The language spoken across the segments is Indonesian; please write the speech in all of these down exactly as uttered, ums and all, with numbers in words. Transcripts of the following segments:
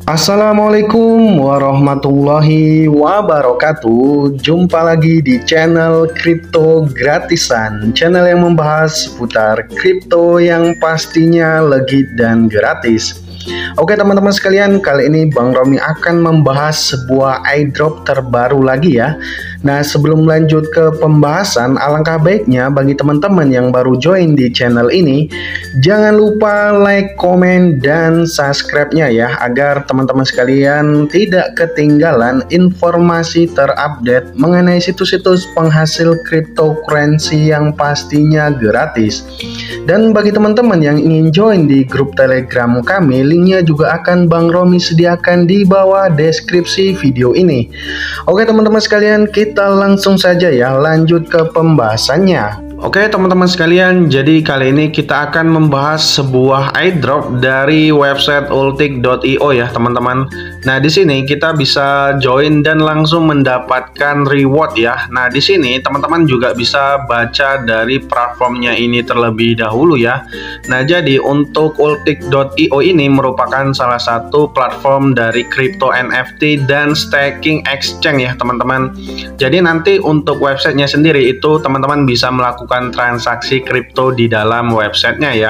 Assalamualaikum warahmatullahi wabarakatuh. Jumpa lagi di channel Kripto Gratisan, channel yang membahas seputar kripto yang pastinya legit dan gratis. Oke teman-teman sekalian, kali ini Bang Romi akan membahas sebuah airdrop terbaru lagi ya. Nah, sebelum lanjut ke pembahasan, alangkah baiknya bagi teman-teman yang baru join di channel ini, jangan lupa like, komen, dan subscribe-nya ya, agar teman-teman sekalian tidak ketinggalan informasi terupdate mengenai situs-situs penghasil cryptocurrency yang pastinya gratis. Dan bagi teman-teman yang ingin join di grup Telegram kami, linknya juga akan Bang Romi sediakan di bawah deskripsi video ini. Oke teman-teman sekalian, kita langsung saja ya lanjut ke pembahasannya. Oke teman-teman sekalian, jadi kali ini kita akan membahas sebuah airdrop dari website ultik dot i o ya teman-teman. Nah, di sini kita bisa join dan langsung mendapatkan reward ya. Nah, di sini teman-teman juga bisa baca dari platformnya ini terlebih dahulu ya. Nah, jadi untuk ultik dot i o ini merupakan salah satu platform dari crypto N F T dan staking exchange ya teman-teman. Jadi nanti untuk websitenya sendiri itu teman-teman bisa melakukan transaksi kripto di dalam websitenya ya.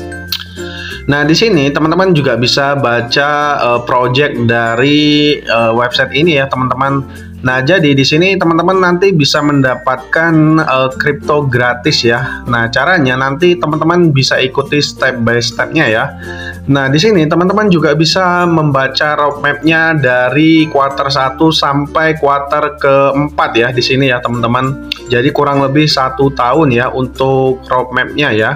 Nah, di sini teman-teman juga bisa baca uh, project dari uh, website ini ya teman-teman. Nah, jadi di sini teman-teman nanti bisa mendapatkan uh, kripto gratis ya. Nah, caranya nanti teman-teman bisa ikuti step by stepnya ya. Nah, di sini teman-teman juga bisa membaca roadmap-nya dari kuartal satu sampai kuartal keempat ya di sini ya teman-teman. Jadi kurang lebih satu tahun ya untuk roadmap-nya ya.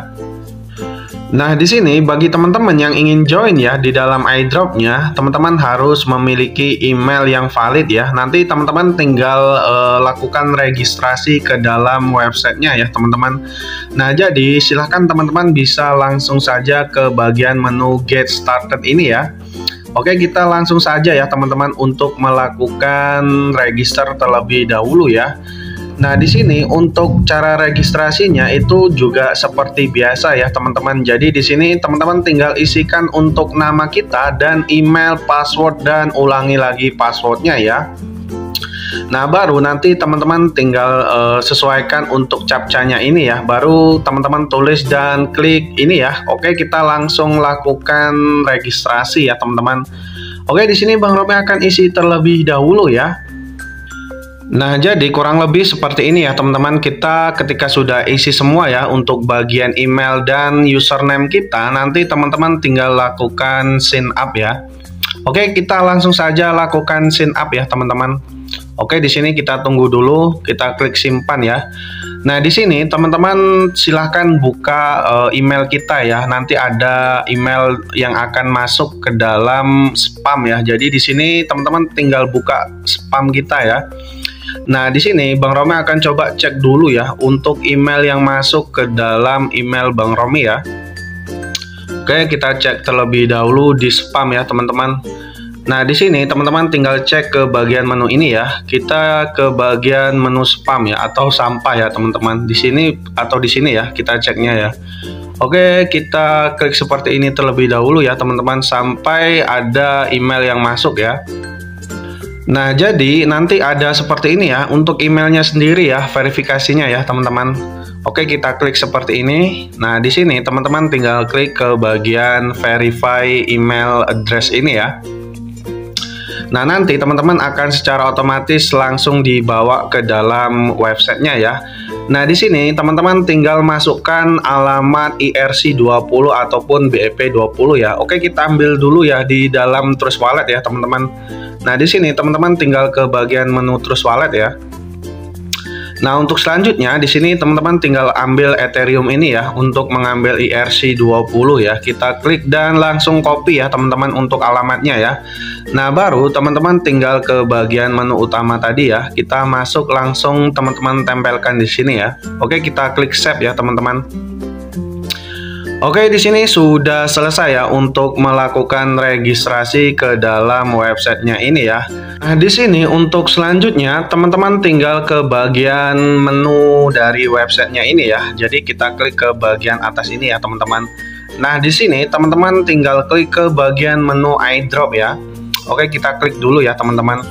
Nah, di sini bagi teman-teman yang ingin join ya di dalam airdrop-nya, teman-teman harus memiliki email yang valid ya. Nanti teman-teman tinggal uh, lakukan registrasi ke dalam websitenya ya teman-teman. Nah, jadi silahkan teman-teman bisa langsung saja ke bagian menu Get Started ini ya. Oke, kita langsung saja ya teman-teman untuk melakukan register terlebih dahulu ya. Nah, di sini untuk cara registrasinya itu juga seperti biasa ya teman-teman. Jadi di sini teman-teman tinggal isikan untuk nama kita dan email, password, dan ulangi lagi passwordnya ya. Nah, baru nanti teman-teman tinggal uh, sesuaikan untuk captcha-nya ini ya. Baru teman-teman tulis dan klik ini ya. Oke, kita langsung lakukan registrasi ya teman-teman. Oke, di sini Bang Romi akan isi terlebih dahulu ya. Nah, jadi kurang lebih seperti ini ya teman-teman. Kita ketika sudah isi semua ya untuk bagian email dan username kita, nanti teman-teman tinggal lakukan sign up ya. Oke, kita langsung saja lakukan sign up ya teman-teman. Oke, di sini kita tunggu dulu, kita klik simpan ya. Nah, di sini teman-teman silahkan buka uh, email kita ya. Nanti ada email yang akan masuk ke dalam spam ya. Jadi di sini teman-teman tinggal buka spam kita ya. Nah, di sini Bang Romi akan coba cek dulu ya untuk email yang masuk ke dalam email Bang Romi ya. Oke, kita cek terlebih dahulu di spam ya teman-teman. Nah, di sini teman-teman tinggal cek ke bagian menu ini ya. Kita ke bagian menu spam ya atau sampah ya teman-teman. Di sini atau di sini ya kita ceknya ya. Oke, kita klik seperti ini terlebih dahulu ya teman-teman sampai ada email yang masuk ya. Nah, jadi nanti ada seperti ini ya untuk emailnya sendiri ya, verifikasinya ya teman-teman. Oke, kita klik seperti ini. Nah, di sini teman-teman tinggal klik ke bagian verify email address ini ya. Nah, nanti teman-teman akan secara otomatis langsung dibawa ke dalam websitenya ya. Nah, di sini teman-teman tinggal masukkan alamat I R C dua puluh ataupun B E P dua puluh ya. Oke, kita ambil dulu ya di dalam Trust Wallet ya teman-teman. Nah, di sini teman-teman tinggal ke bagian menu Trust Wallet ya. Nah, untuk selanjutnya di sini teman-teman tinggal ambil Ethereum ini ya untuk mengambil I R C dua puluh ya. Kita klik dan langsung copy ya teman-teman untuk alamatnya ya. Nah, baru teman-teman tinggal ke bagian menu utama tadi ya. Kita masuk langsung teman-teman tempelkan di sini ya. Oke, kita klik save ya teman-teman. Oke, di sini sudah selesai ya untuk melakukan registrasi ke dalam websitenya ini ya. Nah, di sini untuk selanjutnya teman-teman tinggal ke bagian menu dari websitenya ini ya. Jadi kita klik ke bagian atas ini ya teman-teman. Nah, di sini teman-teman tinggal klik ke bagian menu airdrop ya. Oke, kita klik dulu ya teman-teman.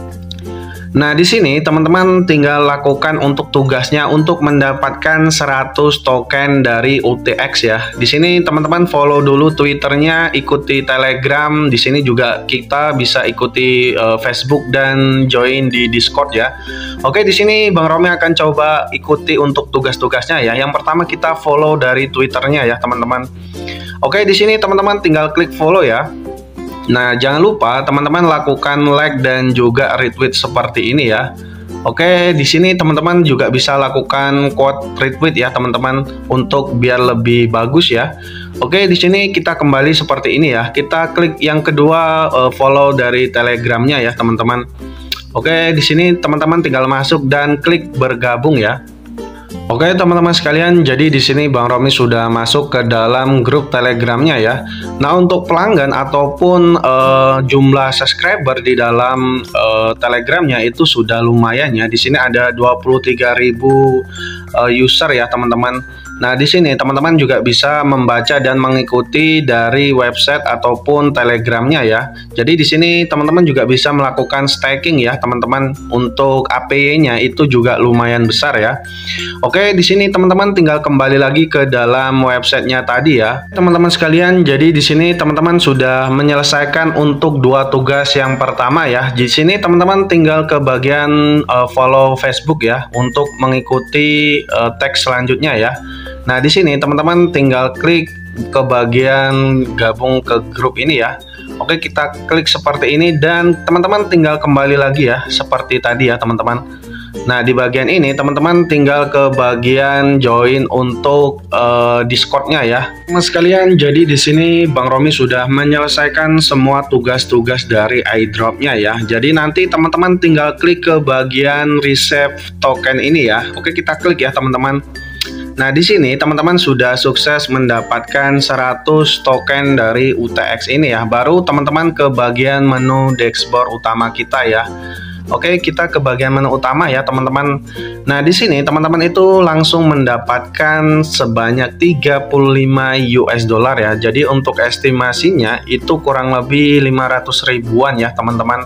Nah, di sini teman-teman tinggal lakukan untuk tugasnya untuk mendapatkan seratus token dari U T X ya. Di sini teman-teman follow dulu Twitternya, ikuti Telegram. Di sini juga kita bisa ikuti uh, Facebook dan join di Discord ya. Oke, di sini Bang Romi akan coba ikuti untuk tugas-tugasnya ya. Yang pertama kita follow dari Twitternya ya, teman-teman. Oke, di sini teman-teman tinggal klik follow ya. Nah, jangan lupa teman-teman lakukan like dan juga retweet seperti ini ya. Oke, di sini teman-teman juga bisa lakukan quote retweet ya teman-teman untuk biar lebih bagus ya. Oke, di sini kita kembali seperti ini ya. Kita klik yang kedua, uh, follow dari Telegramnya ya teman-teman. Oke, di sini teman-teman tinggal masuk dan klik bergabung ya. Oke teman-teman sekalian, jadi di sini Bang Romi sudah masuk ke dalam grup Telegramnya ya. Nah, untuk pelanggan ataupun uh, jumlah subscriber di dalam uh, Telegramnya itu sudah lumayan ya. Di sini ada dua puluh tiga ribu uh, user ya teman-teman. Nah, di sini teman-teman juga bisa membaca dan mengikuti dari website ataupun Telegramnya ya. Jadi di sini teman-teman juga bisa melakukan staking ya teman-teman. Untuk A P Y-nya itu juga lumayan besar ya. Oke, di sini teman-teman tinggal kembali lagi ke dalam websitenya tadi ya, teman-teman sekalian. Jadi di sini teman-teman sudah menyelesaikan untuk dua tugas yang pertama ya. Di sini teman-teman tinggal ke bagian uh, follow Facebook ya untuk mengikuti uh, teks selanjutnya ya. Nah, di sini teman-teman tinggal klik ke bagian gabung ke grup ini ya. Oke, kita klik seperti ini dan teman-teman tinggal kembali lagi ya seperti tadi ya teman-teman. Nah, di bagian ini teman-teman tinggal ke bagian join untuk uh, Discord-nya ya. Teman sekalian, jadi di sini Bang Romi sudah menyelesaikan semua tugas-tugas dari iDrop-nya ya. Jadi nanti teman-teman tinggal klik ke bagian receive token ini ya. Oke, kita klik ya teman-teman. Nah, di sini teman-teman sudah sukses mendapatkan seratus token dari U T X ini ya. Baru teman-teman ke bagian menu dashboard utama kita ya. Oke, kita ke bagian menu utama ya teman-teman. Nah, di sini teman-teman itu langsung mendapatkan sebanyak tiga puluh lima U S dollar ya. Jadi untuk estimasinya itu kurang lebih lima ratus ribuan ya teman-teman.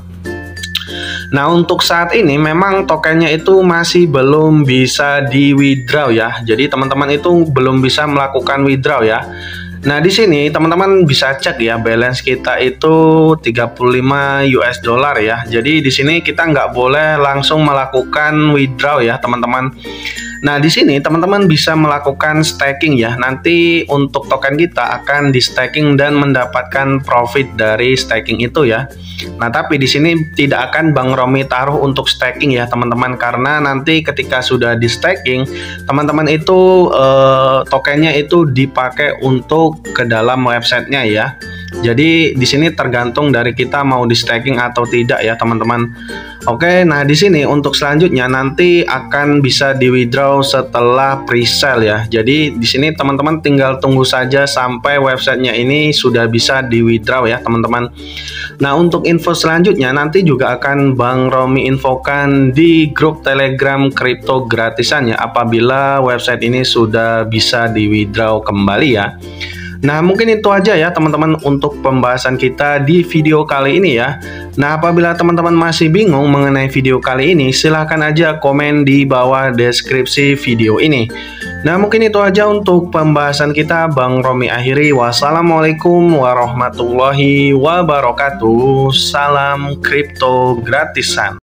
Nah, untuk saat ini memang tokennya itu masih belum bisa di withdraw ya. Jadi teman-teman itu belum bisa melakukan withdraw ya. Nah, di sini teman-teman bisa cek ya balance kita itu tiga puluh lima U S dollar ya. Jadi di sini kita nggak boleh langsung melakukan withdraw ya teman-teman. Nah, di sini teman-teman bisa melakukan staking ya. Nanti untuk token kita akan di staking dan mendapatkan profit dari staking itu ya. Nah, tapi di sini tidak akan Bang Romi taruh untuk staking ya teman-teman, karena nanti ketika sudah di staking, teman-teman itu eh, tokennya itu dipakai untuk ke dalam websitenya ya. Jadi di sini tergantung dari kita mau di staking atau tidak ya teman-teman. Oke, nah di sini untuk selanjutnya nanti akan bisa di withdraw setelah pre-sale ya. Jadi di sini teman-teman tinggal tunggu saja sampai websitenya ini sudah bisa di withdraw ya teman-teman. Nah, untuk info selanjutnya nanti juga akan Bang Romi infokan di grup Telegram kripto gratisan ya, apabila website ini sudah bisa di withdraw kembali ya. Nah, mungkin itu aja ya teman-teman untuk pembahasan kita di video kali ini ya. Nah, apabila teman-teman masih bingung mengenai video kali ini, silahkan aja komen di bawah deskripsi video ini. Nah, mungkin itu aja untuk pembahasan kita. Bang Romi akhiri. Wassalamualaikum warahmatullahi wabarakatuh. Salam kripto gratisan.